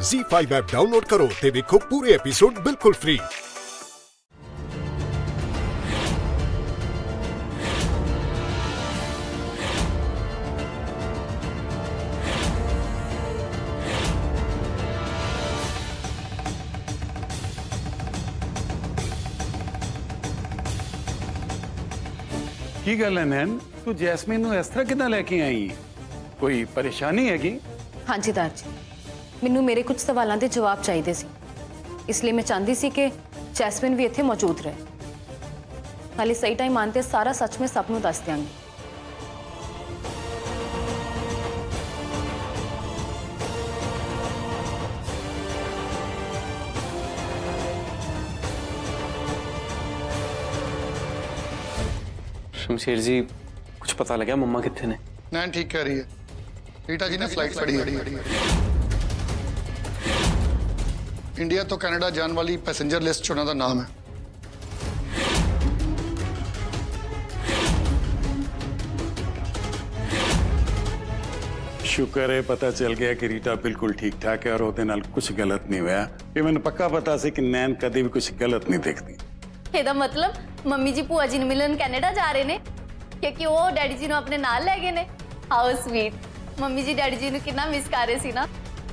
ZEE5 app download करो ते देखो पूरे एपिसोड बिल्कुल फ्री। की गल है नैन, तू जैस्मीन नूं इस तरह किदां लेके आई? कोई परेशानी हैगी? हाँ जी दार जी, मैनू मेरे कुछ सवालों के जवाब चाहिए सी, इसलिए मैं चाहती सी कि जैस्मीन भी इत्थे मौजूद रहे। नाले सही टाइम आते सारा सच मैं सब नूं दस दियांगी। शमशेर जी, कुछ पता लगा मम्मा कितने ने? नैन ठीक कह रही है, रीटा जी ने फ्लाइट फड़ी है। इंडिया तो कनाडा जाने वाली पैसेंजर लिस्ट चुना का नाम है। शुक्र है पता चल गया कि रीटा बिल्कुल ठीक ठाक है और ਉਹਦੇ ਨਾਲ कुछ गलत नहीं होया। ये मैंने पक्का पता सी कि नैन कभी भी कुछ गलत नहीं देखती। ਇਹਦਾ मतलब मम्मी जी भूआ जी ਨੂੰ ਮਿਲਣ ਕੈਨੇਡਾ ਜਾ ਰਹੇ ਨੇ ਕਿਉਂਕਿ ਉਹ ਡੈਡੀ ਜੀ ਨੂੰ ਆਪਣੇ ਨਾਲ ਲੈ ਗਏ ਨੇ। How sweet. Mummy ji daddy ji ਨੂੰ ਕਿੰਨਾ ਮਿਸ ਕਰ ਰਹੇ ਸੀ ਨਾ।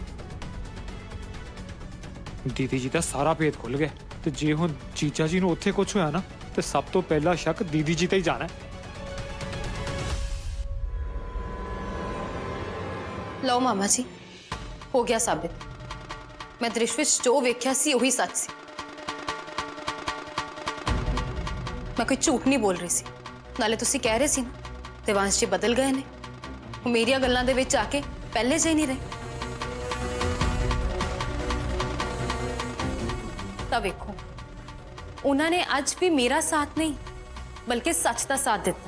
दीदी जी का सारा भेद खुल गया, तो जे हुण चीचा जी ਨੂੰ ਉੱਥੇ ਕੁਝ ਹੋਇਆ ਨਾ ਤੇ ਸਭ ਤੋਂ ਪਹਿਲਾ ਸ਼ੱਕ दीदी जी ਤੇ ਹੀ ਜਾਣਾ है। लो मामा जी, हो गया साबित। मैं दृश्य विच जो वेख्या सी वही सच सी। मैं कोई झूठ नहीं बोल रही सी। नाले तुसी कह रहे सी ना देवांश जी बदल गए ने, वो मेरिया गल्लां दे विच आके पहले से ही नहीं रहे। तब देखो उन्होंने आज भी मेरा साथ नहीं बल्कि सच का साथ दिता।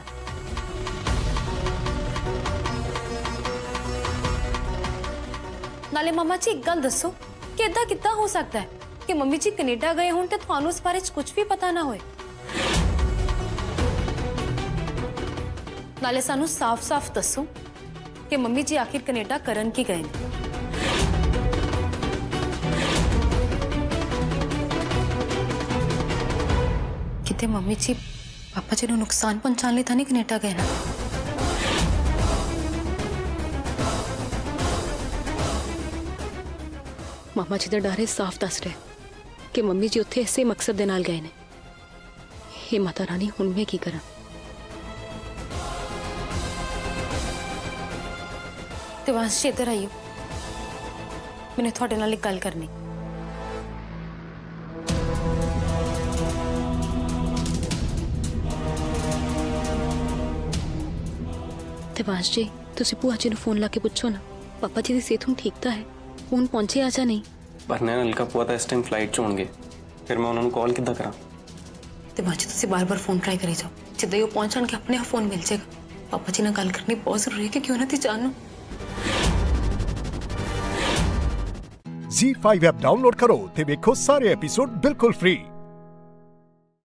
नाले मामा जी एक गल दसो कि इदा कितना हो सकता है कि मम्मी जी कनेडा गए हों ते थानू इस बारे कुछ भी पता ना होए। नाले सानू साफ साफ दसो कि मम्मी जी आखिर कनेडा करन की गए ने। किते मम्मी जी पापा जी को नुकसान पहुंचाने लिए था नहीं कनेडा गए ना। मामा जी का डर साफ दस रहे कि मम्मी जी उत्थे इसे मकसद दे नाल गए ने। हे माता रानी, हुण मैं की करा? देवांश जी इधर आइयो, मैंने थोड़े नाल एक गल करनी। देवांश जी, तुसी भूआ जी नूं फोन ला के पूछो ना पापा जी की सेहत हुण ठीक तो है, फोन पहुंचे आजा नहीं। पर नैन हल्का पुआ था इस टाइम फ्लाइट च होणगे, फिर मैं उन्होंने कॉल किद्दां करा? देवांश जी तुसी बार बार फोन ट्राई करी जाओ, जिद्दां ही वो पहुंचणगे अपने आप फोन मिल जाएगा। पापा जी नाल गल करनी बहुत जरूरी है क्योंकि उन्हां दी जान नूं। ZEE5 ऐप डाउनलोड करो ते देखो सारे एपिसोड बिल्कुल फ्री।